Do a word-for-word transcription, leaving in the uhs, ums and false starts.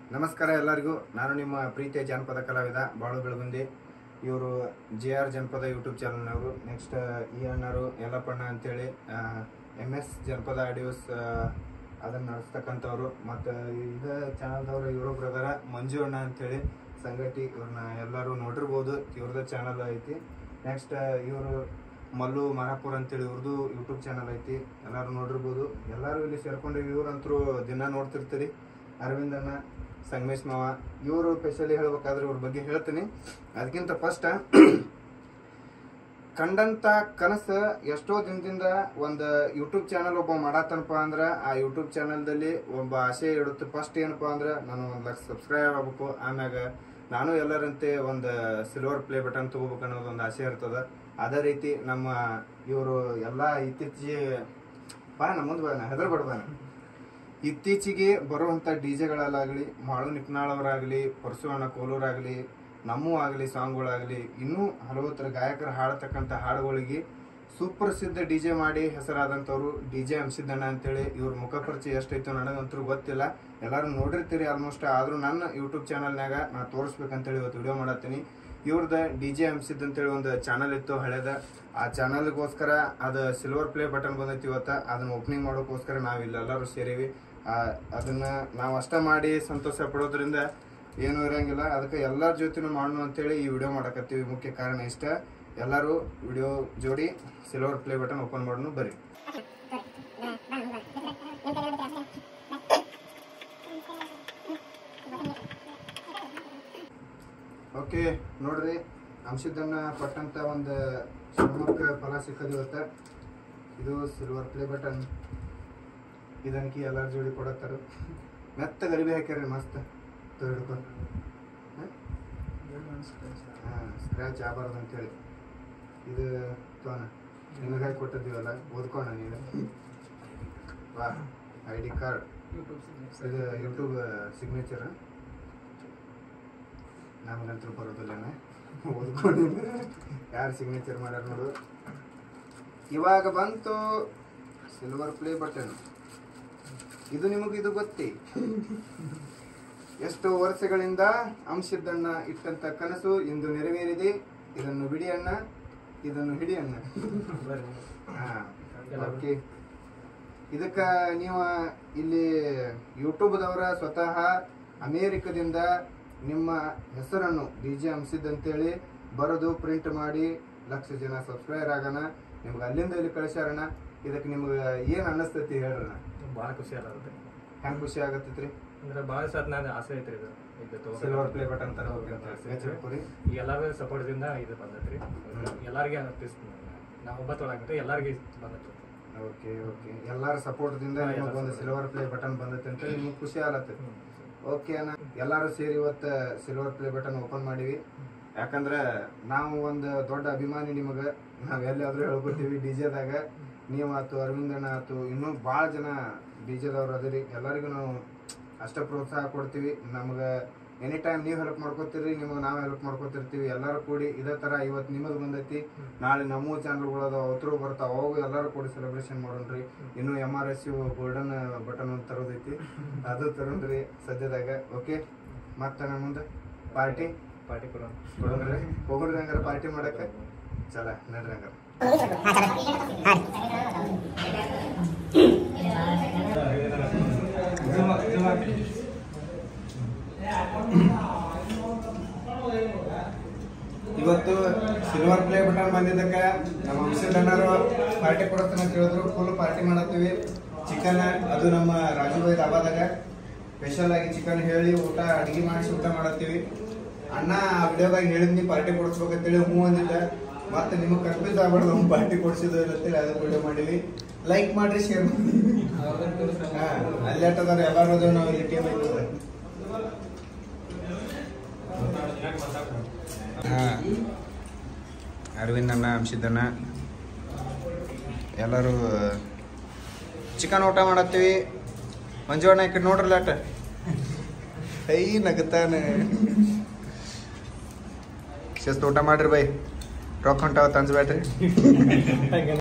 ನಮಸ್ಕಾರ ಎಲ್ಲರಿಗೂ. ನಾನು ನಿಮ್ಮ ಪ್ರೀತಿಯ ಜಾನಪದ ಕಲಾವಿದ ಬಾಳು ಬೆಳಗುಂದಿ. ಇವರು ಜೆ ಆರ್ ಜನಪದ ಯೂಟ್ಯೂಬ್ ಚಾನಲ್ನವರು. ನೆಕ್ಸ್ಟ್ ಈ ಅಣ್ಣರು ಯಲ್ಲಪ್ಪಣ್ಣ ಅಂತೇಳಿ ಎಮ್ ಎಸ್ ಜನಪದ ಆಡಿಯೋಸ್ ಅದನ್ನು ನಡೆಸ್ತಕ್ಕಂಥವ್ರು. ಮತ್ತು ಇದು ಚಾನಲ್ದವರು ಇವರು ಬ್ರದರ ಮಂಜು ಅಣ್ಣ ಅಂತೇಳಿ ಸಂಗತಿ. ಇವ್ರನ್ನ ಎಲ್ಲರೂ ನೋಡಿರ್ಬೋದು, ಇವ್ರದ್ದು ಚಾನಲ್ ಐತಿ. ನೆಕ್ಸ್ಟ್ ಇವರು ಮಲ್ಲು ಮಹಾಪುರ್ ಅಂತೇಳಿ ಇವ್ರದ್ದು ಯೂಟ್ಯೂಬ್ ಚಾನಲ್ ಐತಿ, ಎಲ್ಲರೂ ನೋಡಿರ್ಬೋದು. ಎಲ್ಲರೂ ಇಲ್ಲಿ ಸೇರ್ಕೊಂಡು ಇವ್ರಂತರೂ ದಿನ ನೋಡ್ತಿರ್ತೀರಿ. ಅರವಿಂದ್ ಅಣ್ಣ, ಸಂಗಮೇಶ್ ಮಾವ, ಇವರು ಸ್ಪೆಷಲಿ ಹೇಳ್ಬೇಕಾದ್ರೆ ಇವ್ರ ಬಗ್ಗೆ ಹೇಳ್ತೀನಿ. ಅದಕ್ಕಿಂತ ಫಸ್ಟ್ ಕಂಡಂತ ಕನಸು ಎಷ್ಟೋ ದಿನದಿಂದ ಒಂದು ಯೂಟ್ಯೂಬ್ ಚಾನಲ್ ಒಬ್ಬ ಮಾಡತ್ತನಪ್ಪ ಅಂದ್ರೆ ಆ ಯೂಟ್ಯೂಬ್ ಚಾನಲ್ದಲ್ಲಿ ಒಬ್ಬ ಆಸೆ ಇಡುತ್ತೆ. ಫಸ್ಟ್ ಏನಪ್ಪ ಅಂದ್ರೆ ನಾನು ಒಂದು ಲಕ್ಷ ಸಬ್ಸ್ಕ್ರೈಬ್ ಆಗ್ಬೇಕು, ಆಮ್ಯಾಗ ನಾನು ಎಲ್ಲರಂತೆ ಒಂದು ಸಿಲ್ವರ್ ಪ್ಲೇ ಬಟನ್ ತಗೋಬೇಕು ಅನ್ನೋದು ಒಂದು ಆಸೆ ಇರ್ತದೆ. ಅದೇ ರೀತಿ ನಮ್ಮ ಇವರು ಎಲ್ಲ ಇತ್ತೀಚೆಗೆ ಬಾ ನಮ್ಮ ಮುಂದೆ ಬಾ ಹೆದರ್ಬಡ್ಬಾನ ಇತ್ತೀಚೆಗೆ ಬರುವಂಥ ಡಿ ಜೆಗಳಲ್ಲಾಗಲಿ, ಮಾಳು ನಿಪ್ನಾಳವರಾಗಲಿ, ಪರಶುವಣ್ಣ ಕೋಲೂರಾಗಲಿ, ನಮ್ಮೂ ಆಗಲಿ, ಸಾಂಗ್ಗಳಾಗಲಿ, ಇನ್ನೂ ಹಲವತ್ತರ ಗಾಯಕರು ಹಾಡತಕ್ಕಂಥ ಹಾಡುಗಳಿಗೆ ಸುಪ್ರಸಿದ್ಧ ಡಿ ಜೆ ಮಾಡಿ ಹೆಸರಾದಂಥವ್ರು ಡಿ ಜೆ ಅಂಸಿದ್ದಣ್ಣ ಅಂತೇಳಿ. ಇವ್ರ ಮುಖ ಪರಿಚಯ ಎಷ್ಟೈತೋ ನನಗಂತೂ ಗೊತ್ತಿಲ್ಲ, ಎಲ್ಲರೂ ನೋಡಿರ್ತೀರಿ ಆಲ್ಮೋಸ್ಟ್. ಆದರೂ ನನ್ನ ಯೂಟ್ಯೂಬ್ ಚಾನಲ್ನಾಗ ನಾನು ತೋರಿಸ್ಬೇಕಂತೇಳಿ ಇವತ್ತು ವಿಡಿಯೋ ಮಾಡತ್ತೀನಿ. ಇವ್ರದ್ದು ಡಿ ಜೆ ಅಂಸಿದ್ ಅಂತೇಳಿ ಒಂದು ಚಾನಲ್ ಇತ್ತು ಹಳೇದ. ಆ ಚಾನಲ್ಗೋಸ್ಕರ ಅದು ಸಿಲ್ವರ್ ಪ್ಲೇ ಬಟನ್ ಬಂದೈತಿ ಇವತ್ತು. ಅದನ್ನ ಓಪನಿಂಗ್ ಮಾಡೋಕ್ಕೋಸ್ಕರ ನಾವು ಇಲ್ಲೆಲ್ಲರೂ ಸೇರೀವಿ. ಅದನ್ನ ನಾವು ಅಷ್ಟ ಮಾಡಿ ಸಂತೋಷ ಪಡೋದ್ರಿಂದ ಏನೂ ಇರಂಗಿಲ್ಲ. ಅದಕ್ಕೆ ಎಲ್ಲರ ಜೊತೆನೂ ಮಾಡೋಣ ಅಂತೇಳಿ ಈ ವಿಡಿಯೋ ಮಾಡಕತ್ತೀವಿ. ಮುಖ್ಯ ಕಾರಣ ಇಷ್ಟ. ಎಲ್ಲರೂ ವಿಡಿಯೋ ಜೋಡಿ ಸಿಲ್ವರ್ ಪ್ಲೇ ಬಟನ್ ಓಪನ್ ಮಾಡೋಣ ಬರ್ರಿ. ಓಕೆ ನೋಡ್ರಿ, ಅಂಶದನ್ನ ಪಟ್ಟಂತ ಒಂದು ಶ್ರಮಕ್ಕೆ ಫಲ ಸಿಕ್ಕದ ಇವತ್ತ. ಇದು ಸಿಲ್ವರ್ ಪ್ಲೇ ಬಟನ್. ಇದನ್ಕಿ ಎಲ್ಲರ ಜೋಡಿ ಕೊಡತ್ತಾರ. ಮೆತ್ತ ಗರಿಬಿ ಹಾಕ್ಯಾರ ಮಸ್ತ್ ಹಿಡ್ಕೊಂಡು. ಹಾಂ ಸ್ಕ್ರ್ಯಾಚ್ ಆಗಬಾರ್ದು ಅಂತೇಳಿ ಇದು ತೋಣ ನಿನಗಾಗಿ ಕೊಟ್ಟಿದ್ದೀವಲ್ಲ, ಓದ್ಕೋಣ ನೀನು. ವಾ ಐ ಡಿ ಕಾರ್ಡ್, ಇದು ಯೂಟ್ಯೂಬ್ ಸಿಗ್ನೇಚರ್. ನಮಗಂತೂ ಬರೋದಿಲ್ಲ, ಓದ್ಕೊಂಡು ಯಾರು ಸಿಗ್ನೇಚರ್ ಮಾಡ್ಯಾರ ನೋಡು. ಇವಾಗ ಬಂತು ಸಿಲ್ವರ್ ಪ್ಲೇ ಬಟನ್. ಇದು ನಿಮಗೆ ಇದು ಗೊತ್ತಿ? ಎಷ್ಟು ವರ್ಷಗಳಿಂದ ಅಂಶದಣ್ಣ ಇಟ್ಟಂತ ಕನಸು ಇಂದು ನೆರವೇರಿದೆ. ಇದನ್ನು ಬಿಡಿ ಅಣ್ಣ, ಇದನ್ನು ಹಿಡಿ ಅಣ್ಣ. ಹಾ ಓಕೆ. ಇದಕ್ಕ ನೀವು ಇಲ್ಲಿ ಯೂಟ್ಯೂಬ್ದವರ ಸ್ವತಃ ಅಮೇರಿಕದಿಂದ ನಿಮ್ಮ ಹೆಸರನ್ನು ಡಿ ಜೆ ಅಂಸಿದ್ ಅಂತೇಳಿ ಬರೆದು ಪ್ರಿಂಟ್ ಮಾಡಿ ಲಕ್ಷ ಜನ ಸಬ್ಸ್ಕ್ರೈಬರ್ ಆಗೋಣ. ನಿಮ್ಗೆ ಅಲ್ಲಿಂದ ಇಲ್ಲಿ ಕಳಿಸ್ಯಾರಣ್ಣ. ಇದಕ್ಕೆ ನಿಮ್ಗೆ ಏನು ಅನ್ನಿಸ್ತೈತಿ ಹೇಳ್ರಣ್ಣ? ಭಾಳ ಖುಷಿ ಆಗತ್ತೆ. ಹೆಂಗೆ ಖುಷಿ ಆಗತ್ತೈತ್ರಿ ಅಂದ್ರೆ ಭಾಳ ಸತ್ ನಾನು ಆಸೆ ಐತ್ರಿ ಇದು ಇದು ಸಿಲ್ವರ್ ಪ್ಲೇ ಬಟನ್ ತರ ಹೋಗಿ ಈಗ ಎಲ್ಲಾರ ಸಪೋರ್ಟ್ದಿಂದ ಇದು ಬಂದೈತ್ರಿ. ಎಲ್ಲಾರಿಗೆ ಅನಿಸ್ತೀನಿ ನಾವು ಒಬ್ಬತ್ತೊಳಗಂತ ಎಲ್ಲಾರಿಗೆ ಬಂದೈತಿ. ಓಕೆ ಓಕೆ ಎಲ್ಲಾರ ಸಪೋರ್ಟ್ದಿಂದ ನಿಮಗೆ ಒಂದು ಸಿಲ್ವರ್ ಪ್ಲೇ ಬಟನ್ ಬಂದೈತೆ ಅಂತ ನಿಮ್ಗೆ ಖುಷಿ ಆಗತ್ತೆ. ಓಕೆ ಅಣ್ಣ, ಎಲ್ಲರೂ ಸೇರಿ ಇವತ್ತು ಸಿಲ್ವರ್ ಪ್ಲೇ ಬಟನ್ ಓಪನ್ ಮಾಡಿವಿ. ಯಾಕಂದ್ರೆ ನಾವು ಒಂದು ದೊಡ್ಡ ಅಭಿಮಾನಿ ನಿಮಗೆ. ನಾವು ಎಲ್ಲಾದ್ರೂ ಹೇಳ್ಕೊತೀವಿ ಡಿ ಜೆದಾಗ. ನೀವು ಆಯ್ತು, ಅರವಿಂದಣ್ಣ ಆಯ್ತು, ಇನ್ನೂ ಭಾಳ ಜನ ಡಿ ಜೆದವ್ರು ಅದಿರಿ. ಎಲ್ಲರಿಗೂ ನಾವು ಅಷ್ಟ ಪ್ರೋತ್ಸಾಹ ಕೊಡ್ತೀವಿ. ನಮ್ಗೆ ಎನಿ ಟೈಮ್ ನೀವು ಹೆಲ್ಪ್ ಮಾಡ್ಕೊತೀರಿ, ನಿಮಗೆ ನಾವು ಹೆಲ್ಪ್ ಮಾಡ್ಕೊತಿರ್ತೀವಿ. ಎಲ್ಲರೂ ಕೂಡಿ ಇದೇ ಥರ ಇವತ್ತು ನಿಮ್ಮದು ಬಂದೈತಿ, ನಾಳೆ ನಮ್ಮ ಚಾನಲ್ಗಳದ ಅವತ್ತರೂ ಬರ್ತಾವೆ, ಅವಾಗ ಎಲ್ಲರೂ ಕೂಡಿ ಸೆಲೆಬ್ರೇಷನ್ ಮಾಡೋಣ್ರಿ. ಇನ್ನು M R S U golden button ಒಂದು ತರೋದೈತಿ, ಅದು ತರೋಣ್ರಿ ಸದ್ಯದಾಗ. ಓಕೆ, ಮತ್ತೆ ನಮ್ಮ ಮುಂದೆ ಪಾರ್ಟಿ ಪಾರ್ಟಿ ಕೊಡೋಣ ಕೊಡೋಣ್ರಿ. ಹೋಗೋಣ್ರಿ ಹಂಗಾರೆ ಪಾರ್ಟಿ ಮಾಡಕ್ಕೆ. ಚಲ ನಡ್ರಿ ಹಂಗಾರೆ. ಇವತ್ತು ಸಿಲ್ವರ್ ಪ್ಲೇ ಬಟನ್ ಬಂದಿದ್ದಕ್ಕೆ ನಮ್ಮ ಅಂಶದಣ್ಣರು ಪಾರ್ಟಿ ಕೊಡ್ತಾನೆ ಅಂತ ಹೇಳಿದ್ರು. Full party ಮಾಡತ್ತೀವಿ. ಚಿಕನ್ ಅದು ನಮ್ಮ ರಾಜುಭಾಯಿ ಧಾಬಾದಾಗ ಸ್ಪೆಷಲ್ ಆಗಿ ಚಿಕನ್ ಹೇಳಿ ಊಟ ಅಡಿಗೆ ಮಾಡಿಸಿ ಊಟ ಮಾಡತ್ತೀವಿ. ಅಣ್ಣ ಆ ವಿಡಿಯೋದಾಗ ಹೇಳಿದ್ನಿ ಪಾರ್ಟಿ ಕೊಡಿಸ್ಬೇಕಂತೇಳಿ ಹ್ಞೂ ಅಂದಿದ್ದ. ಮತ್ತೆ ನಿಮಗೆ ಕನ್ಫ್ಯೂಸ್ ಆಗ್ಬಾರ್ದು ಅವ್ನು ಪಾರ್ಟಿ ಕೊಡಿಸಿದ್ದು ಇಲ್ಲಂತೇಳಿ ಅದಕ್ಕೆ ವಿಡಿಯೋ ಮಾಡಿವಿ. ಲೈಕ್ ಮಾಡ್ರಿ, ಶೇರ್ ಮಾಡಿ. ಹಾಂ ಅಲ್ಲೇಟದಾರ ಎಲ್ಲರೂ ಅದೇವು ನಾವು ಇಲ್ಲಿ ಟೀಮ್ ಐತದ. ಹಾಂ ಅರವಿಂದ್ ಅಣ್ಣ, ಅಂಶದಣ್ಣ ಎಲ್ಲರೂ ಚಿಕನ್ ಊಟ ಮಾಡತ್ತೀವಿ. ಮಂಜು ಅಣ್ಣ ಈ ಕಡೆ ನೋಡ್ರಲ್ಲ ಅಟ ಐ ನಗತಾನೆ. ಶಿಸ್ತು ಊಟ ಮಾಡ್ರಿ ಬೈ. ರೊಕ್ಕ ಹೊಂಟಾವ ತಂದ್ಬೇಡ್ರಿ.